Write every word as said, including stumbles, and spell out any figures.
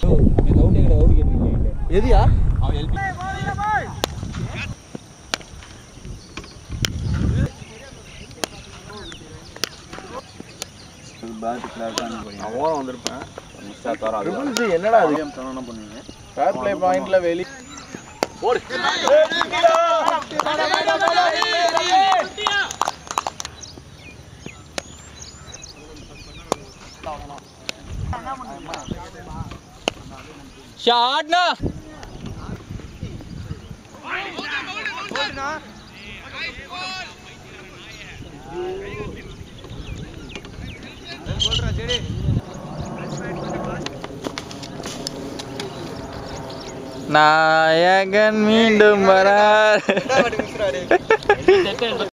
எதியா ஓரம் வந்திருப்பேன் என்னடா பண்ணுவீங்க ஃபேர் பிளே பாயிண்ட்ல வெளி ஓடு ஷாட் நா நாயகன் மீண்டும் வரார்.